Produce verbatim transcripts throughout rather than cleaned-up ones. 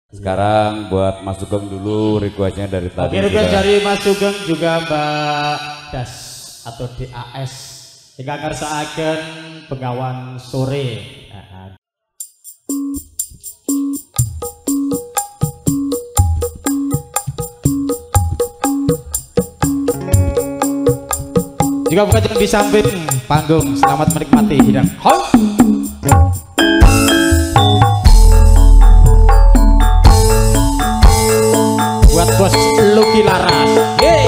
Sekarang buat Mas Sugeng dulu requestnya dari tadi. Oke, request dari Mas Sugeng juga Mbak Das atau D A S. Jika ngersaaken Bengawan Sore. Juga bukan di samping panggung. Selamat menikmati hidangan. Hong. Buat bos Lucky Laras. Yeay.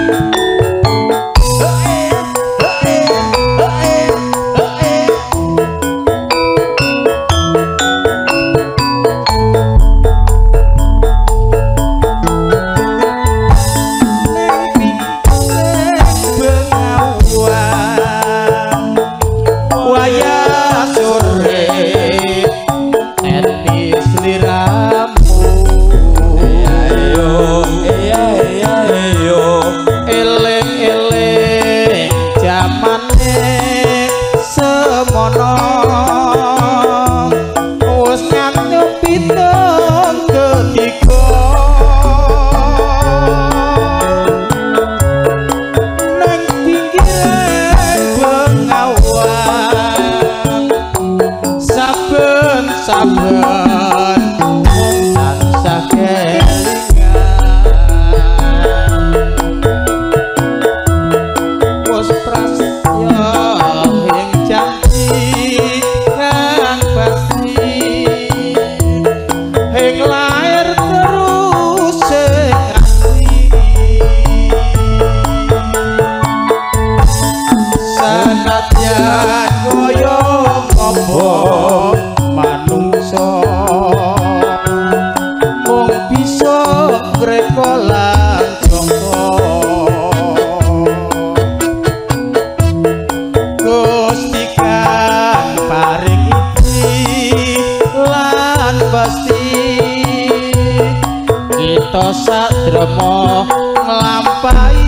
Sadremo nglampahi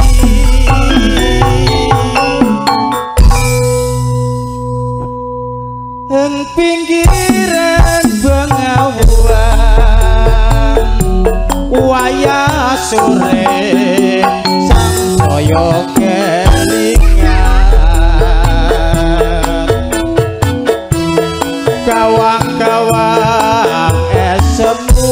ing pinggiran Bengawan wayah sore sangsaya kelingan kawang-kawang esemu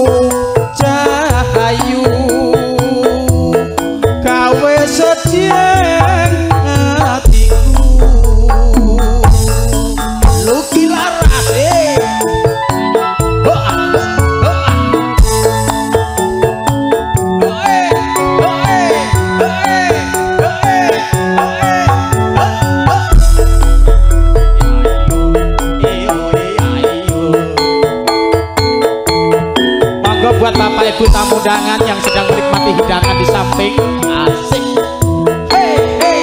buat Bapak Ibu tamu undangan yang sedang menikmati hidangan di samping. Asik. Hey, hey.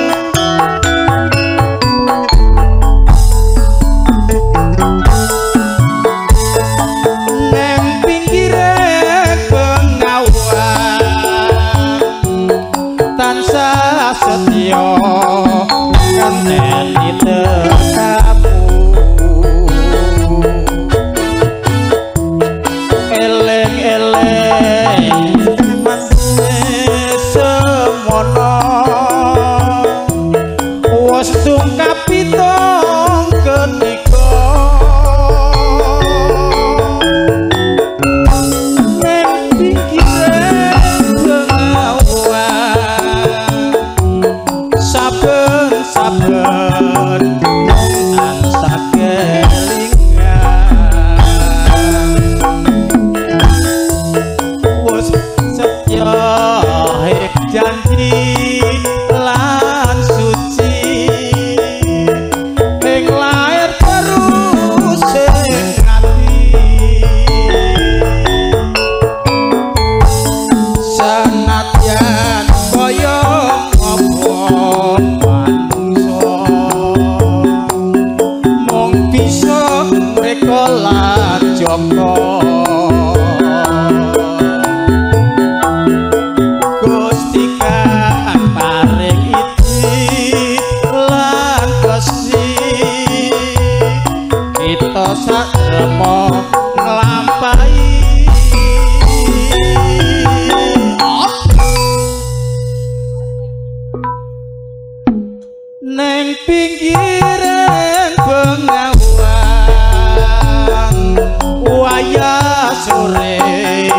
Neng pinggire Bengawan tansah setya ngenteni tekamu. Sadremo nglampahi neng pinggiran Bengawan wayah sore